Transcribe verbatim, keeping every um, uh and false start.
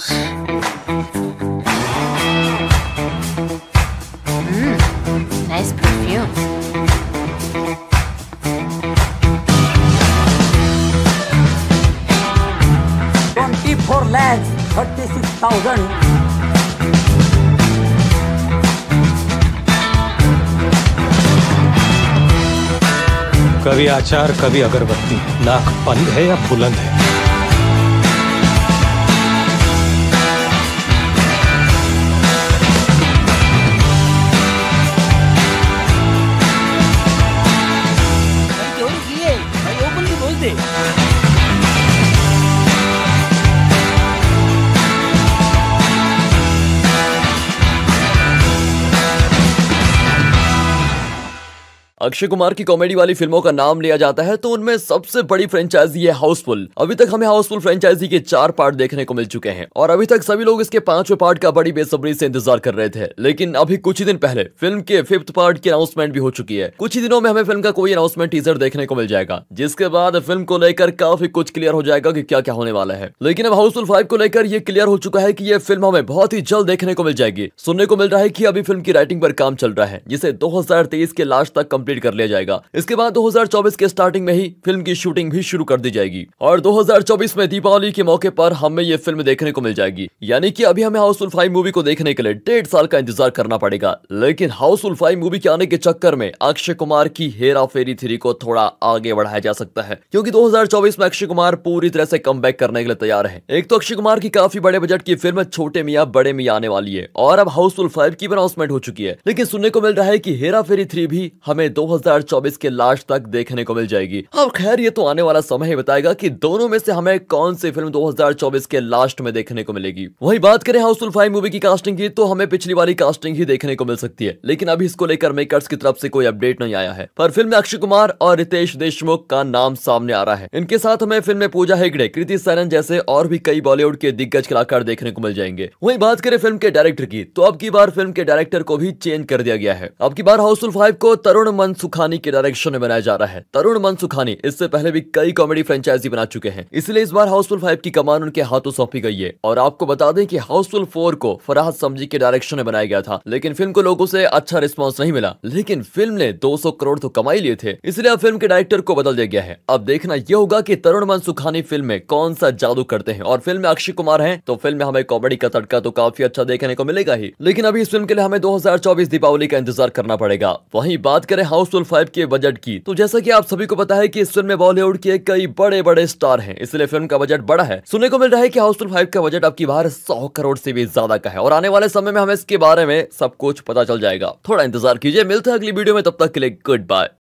house. Mmm, nice perfume. twenty-four lakhs thirty-six thousand. कभी आचार कभी अगरबत्ती, नाक बंद है या बुलंद है। भाई ओपनली बोल दे। अक्षय कुमार की कॉमेडी वाली फिल्मों का नाम लिया जाता है तो उनमें सबसे बड़ी फ्रेंचाइजी है हाउसफुल। अभी तक हमें हाउसफुल फ्रेंचाइजी के चार पार्ट देखने को मिल चुके हैं और अभी तक सभी लोग इसके पांचवें पार्ट का बड़ी बेसब्री से इंतजार कर रहे थे। लेकिन अभी कुछ ही दिन पहले फिल्म के फिफ्थ पार्ट की अनाउंसमेंट भी हो चुकी है। कुछ ही दिनों में हमें फिल्म का कोई अनाउंसमेंट टीजर देखने को मिल जाएगा, जिसके बाद फिल्म को लेकर काफी कुछ क्लियर हो जाएगा कि क्या क्या होने वाला है। लेकिन अब हाउसफुल फाइव को लेकर यह क्लियर हो चुका है कि यह फिल्म हमें बहुत ही जल्द देखने को मिल जाएगी। सुनने को मिल रहा है कि अभी फिल्म की राइटिंग पर काम चल रहा है, जिसे दो हजार तेईस के लास्ट तक कंप्लीट कर लिया जाएगा। इसके बाद दो हज़ार चौबीस के स्टार्टिंग में ही फिल्म की शूटिंग भी शुरू कर दी जाएगी और दो हज़ार चौबीस में दीपावली के मौके पर हमें ये फिल्म देखने को मिल जाएगी। यानी कि अभी हमें हाउसफुल फाइव मूवी को देखने के लिए डेढ़ साल का इंतजार करना पड़ेगा। लेकिन हाउसफुल फाइव मूवी के आने के चक्कर में अक्षय कुमार की हेरा फेरी थ्री को थोड़ा आगे बढ़ाया जा सकता है, क्योंकि दो हज़ार चौबीस में अक्षय कुमार पूरी तरह से कमबैक करने के लिए तैयार है। एक तो अक्षय कुमार की काफी बड़े बजट की फिल्म छोटे मियां बड़े मियां आने वाली है और अब हाउसफुल फाइव की अनाउंसमेंट हो चुकी है। लेकिन सुनने को मिल रहा है कि हेरा फेरी थ्री भी हमें दो हज़ार चौबीस के लास्ट तक देखने को मिल जाएगी। अब खैर ये तो आने वाला समय ही बताएगा कि दोनों में से हमें कौन सी फिल्म दो हज़ार चौबीस के लास्ट में देखने को मिलेगी। वही बात करें हाउसफुल फाइव मूवी की कास्टिंग की तो हमें पिछली वाली कास्टिंग ही देखने को मिल सकती है। लेकिन अभी इसको लेकर मेकर्स की तरफ से कोई अपडेट नहीं आया है, पर फिल्म में अक्षय कुमार और रितेश देशमुख का नाम सामने आ रहा है। इनके साथ हमें फिल्म में पूजा हेगड़े, कृति सैनन जैसे और भी कई बॉलीवुड के दिग्गज कलाकार देखने को मिल जाएंगे। वही बात करें फिल्म के डायरेक्टर की तो अब की बार फिल्म के डायरेक्टर को भी चेंज कर दिया गया है। अब की बार हाउसफुल फाइव को तरुण मनसुखानी के डायरेक्शन में बनाया जा रहा है। तरुण मनसुखानी इससे पहले भी कई कॉमेडी फ्रेंचाइजी बना चुके हैं, इसलिए इस बार हाउसफुल फाइव की कमान उनके हाथों सौंपी गई है। और आपको बता दें कि हाउसफुल फोर को फरहाद समजी के डायरेक्शन में बनाया गया था, लेकिन फिल्म को लोगों से अच्छा रिस्पांस नहीं मिला। लेकिन फिल्म ने दो सौ करोड़ तो कमाई लिए थे, इसलिए अब फिल्म के डायरेक्टर को बदल दिया गया है। अब देखना यह होगा कि तरुण मनसुखानी फिल्म में कौन सा जादू करते हैं। और फिल्म में अक्षय कुमार है तो फिल्म में हमें कॉमेडी का तड़का तो काफी अच्छा देखने को मिलेगा ही। लेकिन अभी इस फिल्म के लिए हमें दो हज़ार चौबीस दीपावली का इंतजार करना पड़ेगा। वहीं बात करें हाउसफुल फाइव के बजट की तो जैसा कि आप सभी को पता है कि इस फिल्म में बॉलीवुड के कई बड़े बड़े स्टार हैं, इसलिए फिल्म का बजट बड़ा है। सुनने को मिल रहा है कि हाउसफुल फाइव का बजट अब की बार सौ करोड़ से भी ज्यादा का है और आने वाले समय में हमें इसके बारे में सब कुछ पता चल जाएगा। थोड़ा इंतजार कीजिए, मिलते हैं अगली वीडियो में, तब तक के लिए गुड बाय।